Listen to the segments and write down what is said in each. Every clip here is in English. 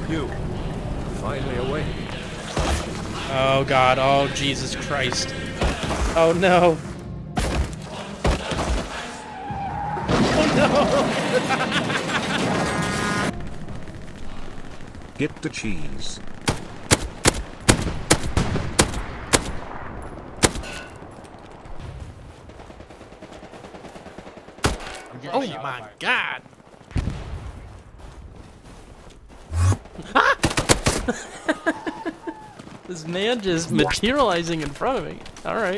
You, finally awake. Oh God, oh Jesus Christ. Oh no. Oh no. Get the cheese. Oh my God. This man just materializing in front of me. All right.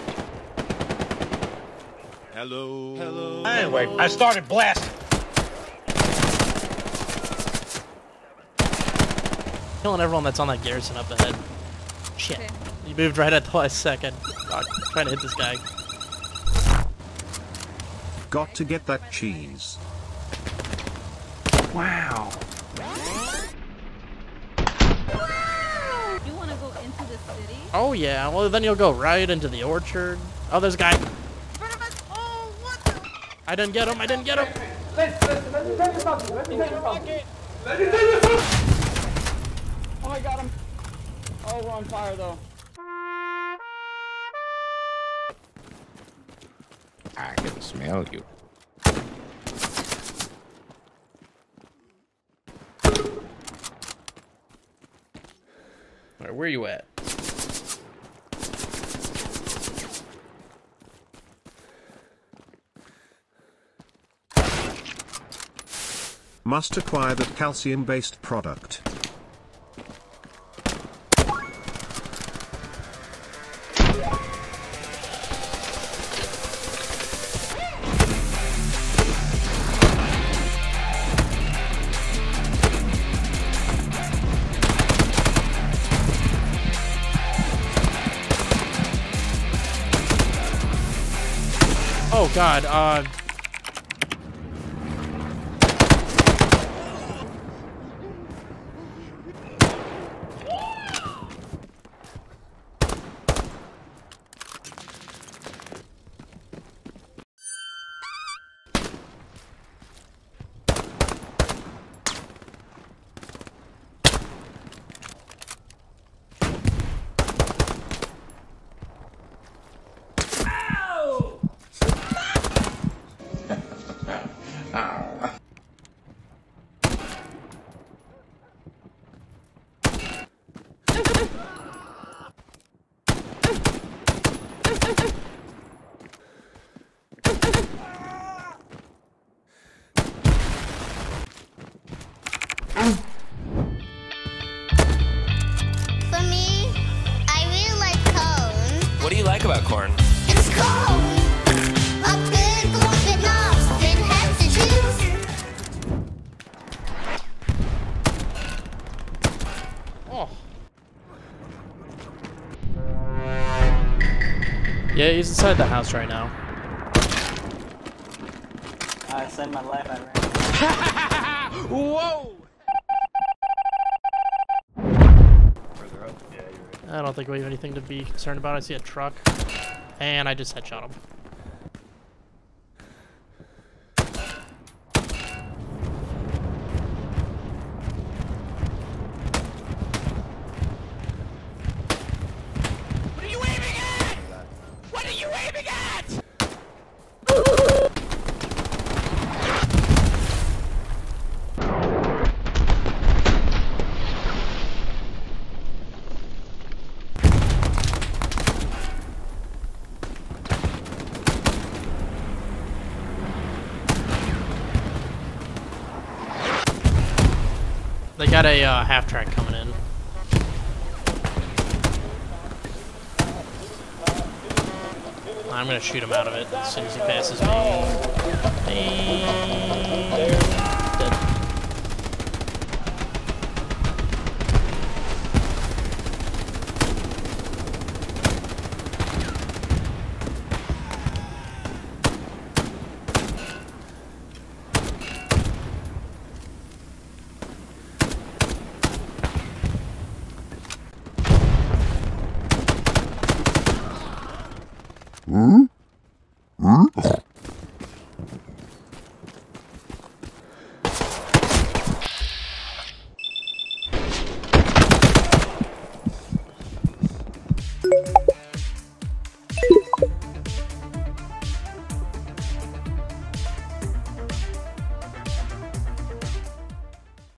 Hello. Hello. Anyway, I started blasting. Killing everyone that's on that garrison up ahead. Shit. Okay. You moved right at the last second. Fuck. Trying to hit this guy. Got to get that cheese. Wow. You want to go into the city? Oh yeah, well then you'll go right into the orchard. Oh, there's a guy. Oh, what the? I didn't get him, I didn't get him. Let me tell you something. Let me tell you something. Let me tell you something. Oh, I got him. Oh, we're on fire though. I can smell you. Alright, where are you at? Must acquire that calcium-based product. Oh God, For me, I really like cone. What do you like about corn? It's cone. A good corn bit knobs, bit heads to choose. oh. Yeah, he's inside the house right now. I saved my life. I ran. Whoa! I don't think we have anything to be concerned about. I see a truck, and I just headshot him. What are you aiming at? What are you aiming at? They got a half track coming in. I'm gonna shoot him out of it as soon as he passes me. And... dead.